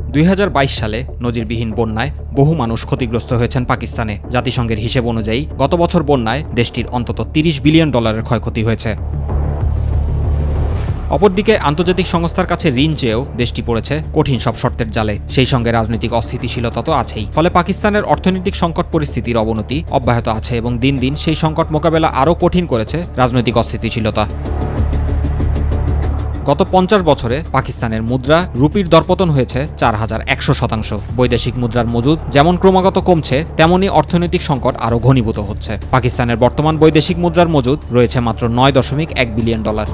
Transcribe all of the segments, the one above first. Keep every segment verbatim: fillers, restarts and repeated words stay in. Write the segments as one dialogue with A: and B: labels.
A: দুই হাজার বাইশ সালে নজিরবিহীন বন্যায় বহু মানুষ ক্ষতিগ্রস্ত হয়েছেন পাকিস্তানে। জাতিসংঘের হিসেব অনুযায়ী গত বছর বন্যায় দেশটির অন্তত তিরিশ বিলিয়ন ডলারের ক্ষয়ক্ষতি হয়েছে। অপরদিকে আন্তর্জাতিক সংস্থার কাছে ঋণ চেয়েও দেশটি পড়েছে কঠিন সব শর্তের জালে। সেই সঙ্গে রাজনৈতিক অস্থিতিশীলতা তো আছেই। ফলে পাকিস্তানের অর্থনৈতিক সংকট পরিস্থিতির অবনতি অব্যাহত আছে এবং দিন দিন সেই সংকট মোকাবেলা আরও কঠিন করেছে রাজনৈতিক অস্থিতিশীলতা। গত পঞ্চাশ বছরে পাকিস্তানের মুদ্রা রুপির দরপতন হয়েছে চার হাজার একশো শতাংশ। বৈদেশিক মুদ্রার মজুদ যেমন ক্রমাগত কমছে, তেমনই অর্থনৈতিক সংকট আরও ঘনীভূত হচ্ছে। পাকিস্তানের বর্তমান বৈদেশিক মুদ্রার মজুদ রয়েছে মাত্র নয় দশমিক এক বিলিয়ন ডলার।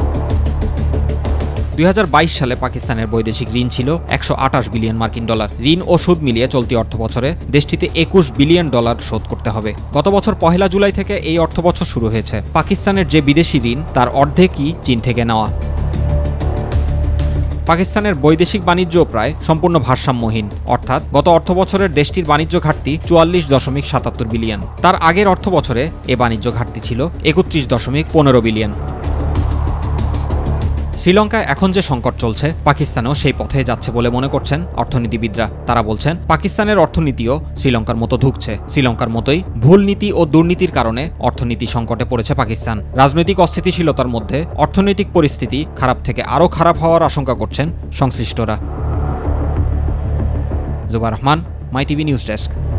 A: দুই হাজার বাইশ সালে পাকিস্তানের বৈদেশিক ঋণ ছিল একশো আঠাশ বিলিয়ন মার্কিন ডলার। ঋণ ও সুদ মিলিয়ে চলতি অর্থবছরে দেশটিতে একুশ বিলিয়ন ডলার শোধ করতে হবে। গত বছর পহেলা জুলাই থেকে এই অর্থবছর শুরু হয়েছে। পাকিস্তানের যে বিদেশি ঋণ তার অর্ধেকই চীন থেকে নেওয়া। পাকিস্তানের বৈদেশিক বাণিজ্য প্রায় সম্পূর্ণ ভারসাম্যহীন, অর্থাৎ গত অর্থবছরের দেশটির বাণিজ্য ঘাটতি চুয়াল্লিশ দশমিক সাতাত্তর বিলিয়ন। তার আগের অর্থবছরে এ বাণিজ্য ঘাটতি ছিল একত্রিশ দশমিক পনেরো বিলিয়ন। শ্রীলঙ্কায় এখন যে সংকট চলছে, পাকিস্তানেও সেই পথে যাচ্ছে বলে মনে করছেন অর্থনীতিবিদরা। তারা বলছেন পাকিস্তানের অর্থনীতিও শ্রীলঙ্কার মতো ধুঁকছে। শ্রীলঙ্কার মতোই ভুল নীতি ও দুর্নীতির কারণে অর্থনীতি সংকটে পড়েছে পাকিস্তান। রাজনৈতিক অস্থিতিশীলতার মধ্যে অর্থনৈতিক পরিস্থিতি খারাপ থেকে আরও খারাপ হওয়ার আশঙ্কা করছেন সংশ্লিষ্টরা। Zubair Rahman, my TV news desk.